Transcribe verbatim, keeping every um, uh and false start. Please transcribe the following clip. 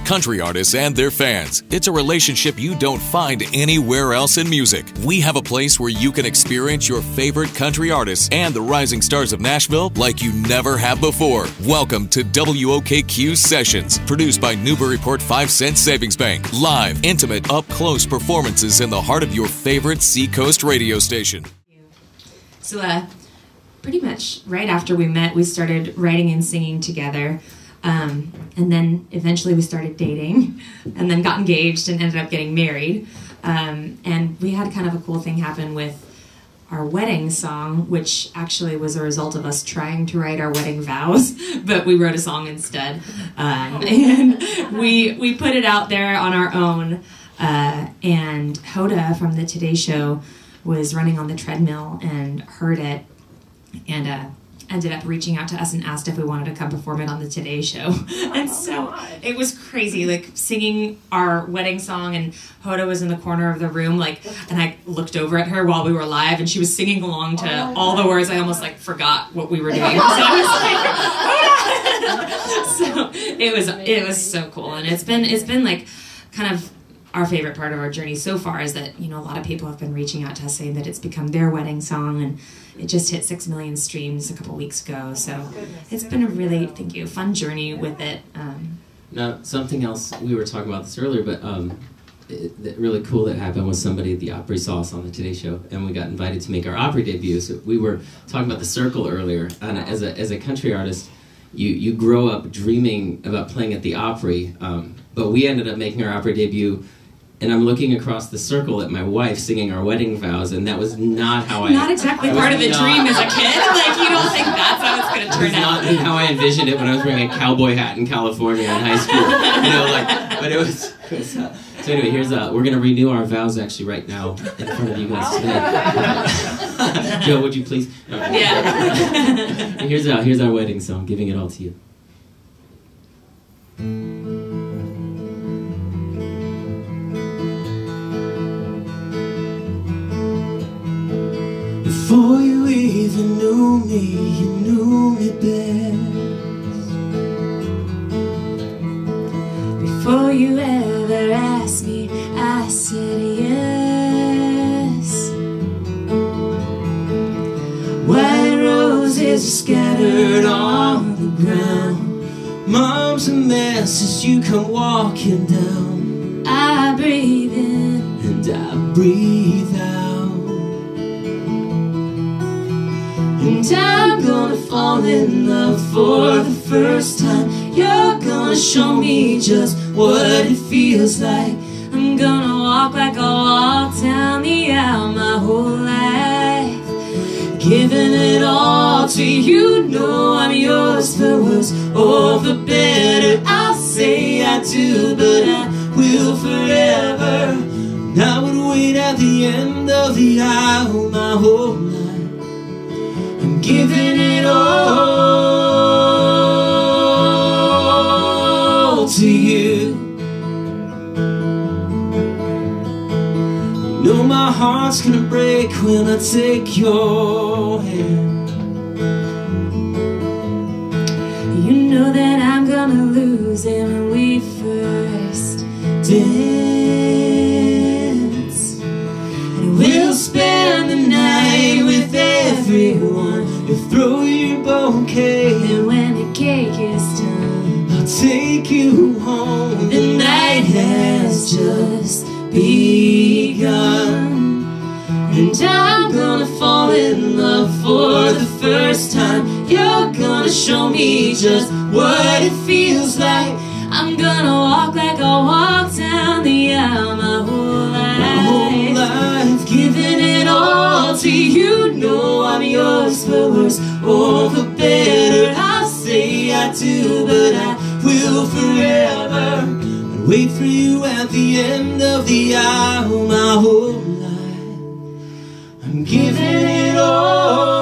country artists and their fans. It's a relationship you don't find anywhere else in music. We have a place where you can experience your favorite country artists and the rising stars of Nashville like you never have before. Welcome to W O K Q Sessions, produced by Newburyport five cent Savings Bank. Live, intimate, up-close performances in the heart of your favorite Seacoast radio station. So, uh, pretty much right after we met, we started writing and singing together. Um, and then eventually we started dating, and then got engaged and ended up getting married. Um, and we had kind of a cool thing happen with our wedding song, which actually was a result of us trying to write our wedding vows, but we wrote a song instead. Um, and we, we put it out there on our own. Uh, and Hoda from the Today Show was running on the treadmill and heard it, and uh, ended up reaching out to us and asked if we wanted to come perform it on the Today Show. And so it was crazy, like singing our wedding song, and Hoda was in the corner of the room, like, and I looked over at her while we were live, and she was singing along to oh all the words. I almost like forgot what we were doing. So I was like, Hoda! So it was it was so cool, and it's been it's been like kind of our favorite part of our journey so far is that, you know, a lot of people have been reaching out to us saying that it's become their wedding song, and it just hit six million streams a couple weeks ago. So it's been a really, thank you, fun journey with it. Um, now, something else, we were talking about this earlier, but um, it, it really cool that happened was somebody at the Opry saw us on the Today Show, and we got invited to make our Opry debut. So we were talking about the circle earlier, and as a, as a country artist, you, you grow up dreaming about playing at the Opry, um, but we ended up making our Opry debut. And I'm looking across the circle at my wife singing our wedding vows, and that was not how I... Not exactly part of the not, dream as a kid. Like, you don't think that's how it's going to turn out. Not how I envisioned it when I was wearing a cowboy hat in California in high school. You know, like, but it was... It was uh, so anyway, here's uh, we're going to renew our vows actually right now in front of you guys today. Joe, would you please? No. Yeah. here's, uh, here's our wedding song, Giving It All to You. Before you even knew me, you knew me best. Before you ever asked me, I said yes. White roses are scattered on the ground. Mom's a mess as you come walking down. I breathe in and I breathe out. And I'm gonna fall in love for the first time. You're gonna show me just what it feels like. I'm gonna walk like I walk down the aisle my whole life, giving it all to you. Know I'm yours for worse or for better. I'll say I do, but I will forever. And I would wait at the end of the aisle my whole life. I'm giving it all to you. You know my heart's gonna break when I take your hand. You know that I'm gonna lose it when we first dance. And we'll spend the night with everyone. You throw your bouquet, and when the cake is done, I'll take you home. The night has just begun, and I'm gonna fall in love for the first time. You're gonna show me just what it feels like. I'm gonna walk like I walk down the aisle my whole life, my whole life, giving it all to you. Know I'm yours for worse or for better. I'll say I do, but I will forever. And wait for you at the end of the aisle my whole life. I'm giving it all